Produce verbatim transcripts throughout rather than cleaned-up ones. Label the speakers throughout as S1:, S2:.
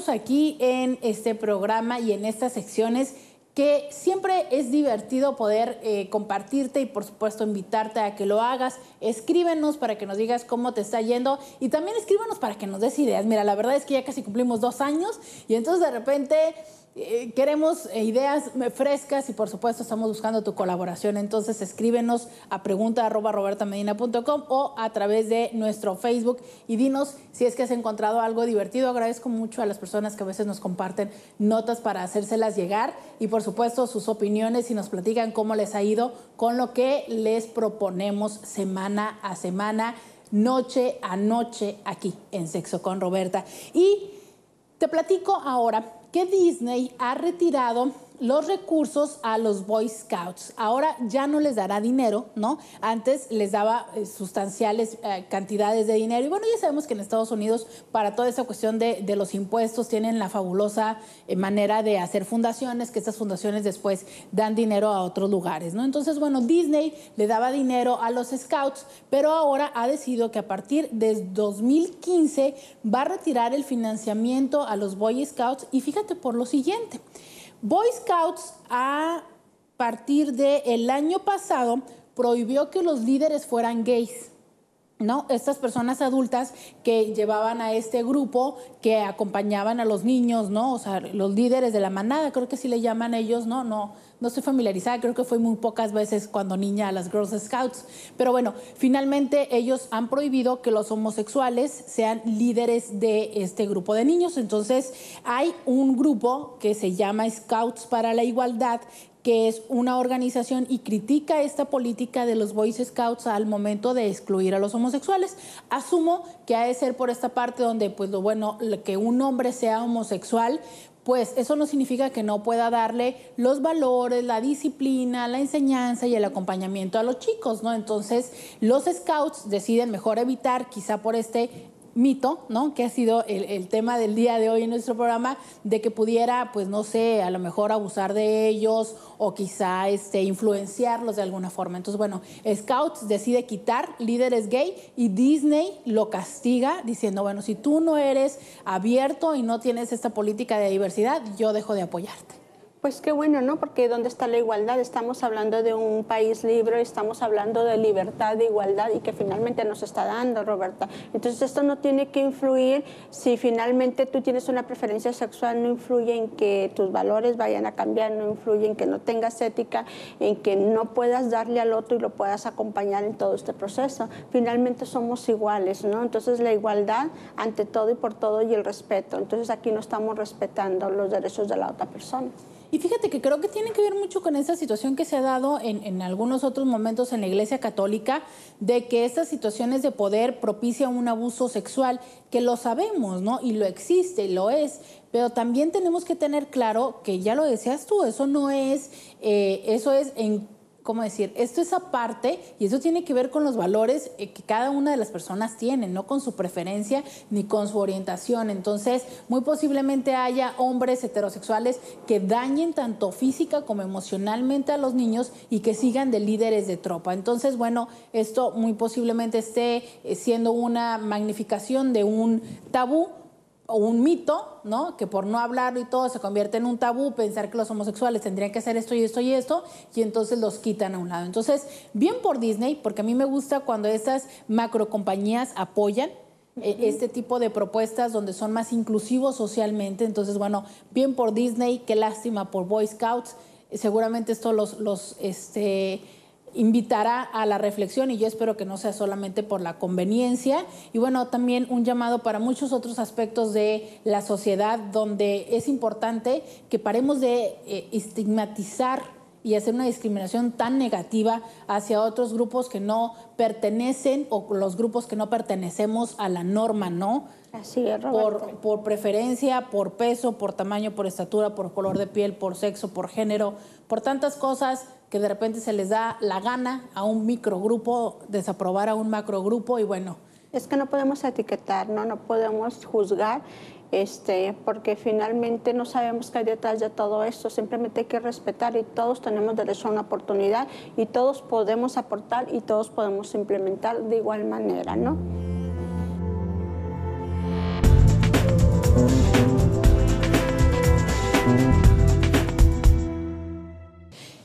S1: tenemos aquí en este programa y en estas secciones que siempre es divertido poder eh, compartirte y por supuesto invitarte a que lo hagas. Escríbenos para que nos digas cómo te está yendo y también escríbenos para que nos des ideas. Mira, la verdad es que ya casi cumplimos dos años y entonces de repente eh, queremos eh, ideas frescas y por supuesto estamos buscando tu colaboración. Entonces escríbenos a pregunta arroba roberta medina punto com o a través de nuestro Facebook y dinos si es que has encontrado algo divertido. Agradezco mucho a las personas que a veces nos comparten notas para hacérselas llegar y por supuesto sus opiniones y nos platican cómo les ha ido con lo que les proponemos semana a semana, noche a noche aquí en Sexo con Roberta. Y te platico ahora que Disney ha retirado los recursos a los Boy Scouts. Ahora ya no les dará dinero, ¿no? Antes les daba eh, sustanciales eh, cantidades de dinero. Y bueno, ya sabemos que en Estados Unidos, para toda esa cuestión de, de los impuestos, tienen la fabulosa eh, manera de hacer fundaciones, que estas fundaciones después dan dinero a otros lugares, ¿no? Entonces, bueno, Disney le daba dinero a los Scouts, pero ahora ha decidido que a partir de dos mil quince va a retirar el financiamiento a los Boy Scouts. Y fíjate por lo siguiente. Boy Scouts a partir del año pasado prohibió que los líderes fueran gays, ¿no? Estas personas adultas que llevaban a este grupo, que acompañaban a los niños, ¿no? O sea, los líderes de la manada, creo que sí le llaman ellos, ¿no? No, no estoy familiarizada, creo que fue muy pocas veces cuando niña a las Girl Scouts. Pero bueno, finalmente ellos han prohibido que los homosexuales sean líderes de este grupo de niños. Entonces, hay un grupo que se llama Scouts para la Igualdad, que es una organización y critica esta política de los Boy Scouts al momento de excluir a los homosexuales. Asumo que ha de ser por esta parte donde, pues, lo bueno, que un hombre sea homosexual, pues eso no significa que no pueda darle los valores, la disciplina, la enseñanza y el acompañamiento a los chicos, ¿no? Entonces, los Scouts deciden mejor evitar, quizá por este mito, ¿no? Que ha sido el, el tema del día de hoy en nuestro programa, de que pudiera, pues no sé, a lo mejor abusar de ellos o quizá este, influenciarlos de alguna forma. Entonces, bueno, Scouts decide quitar líderes gay y Disney lo castiga diciendo, bueno, si tú no eres abierto y no tienes esta política de diversidad, yo dejo de apoyarte.
S2: Pues qué bueno, ¿no? Porque ¿dónde está la igualdad? Estamos hablando de un país libre, estamos hablando de libertad, de igualdad y que finalmente nos está dando, Roberta. Entonces esto no tiene que influir si finalmente tú tienes una preferencia sexual, no influye en que tus valores vayan a cambiar, no influye en que no tengas ética, en que no puedas darle al otro y lo puedas acompañar en todo este proceso. Finalmente somos iguales, ¿no? Entonces la igualdad ante todo y por todo y el respeto. Entonces aquí no estamos respetando los derechos de la otra persona.
S1: Y fíjate que creo que tiene que ver mucho con esa situación que se ha dado en, en algunos otros momentos en la Iglesia Católica, de que estas situaciones de poder propician un abuso sexual, que lo sabemos, ¿no? Y lo existe, lo es, pero también tenemos que tener claro que ya lo decías tú, eso no es, eh, eso es en... ¿Cómo decir? Esto es aparte y eso tiene que ver con los valores que cada una de las personas tiene, no con su preferencia ni con su orientación. Entonces, muy posiblemente haya hombres heterosexuales que dañen tanto física como emocionalmente a los niños y que sigan de líderes de tropa. Entonces, bueno, esto muy posiblemente esté siendo una magnificación de un tabú o un mito, ¿no? Que por no hablarlo y todo se convierte en un tabú, pensar que los homosexuales tendrían que hacer esto y esto y esto, y entonces los quitan a un lado. Entonces, bien por Disney, porque a mí me gusta cuando estas macrocompañías apoyan eh, uh-huh. este tipo de propuestas donde son más inclusivos socialmente. Entonces, bueno, bien por Disney, qué lástima por Boy Scouts. Seguramente esto los... los este, invitará a la reflexión y yo espero que no sea solamente por la conveniencia. Y bueno, también un llamado para muchos otros aspectos de la sociedad donde es importante que paremos de eh, estigmatizar y hacer una discriminación tan negativa hacia otros grupos que no pertenecen o los grupos que no pertenecemos a la norma, ¿no?
S2: Así es, Roberto.
S1: Por, por preferencia, por peso, por tamaño, por estatura, por color de piel, por sexo, por género, por tantas cosas que de repente se les da la gana a un microgrupo, desaprobar a un macrogrupo y bueno.
S2: Es que no podemos etiquetar, no, no podemos juzgar, este, porque finalmente no sabemos qué hay detrás de todo esto, simplemente hay que respetar y todos tenemos derecho a una oportunidad y todos podemos aportar y todos podemos implementar de igual manera, ¿no?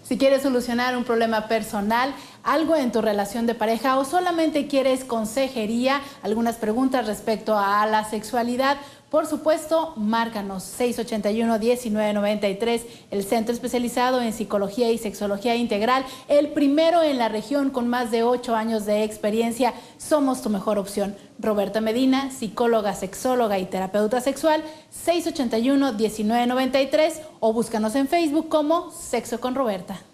S1: Si quieres solucionar un problema personal, algo en tu relación de pareja o solamente quieres consejería, algunas preguntas respecto a la sexualidad, por supuesto, márcanos seis ochenta y uno, diecinueve noventa y tres, el centro especializado en psicología y sexología integral, el primero en la región con más de ocho años de experiencia. Somos tu mejor opción. Roberta Medina, psicóloga, sexóloga y terapeuta sexual, seis ochenta y uno, diecinueve noventa y tres, o búscanos en Facebook como Sexo con Roberta.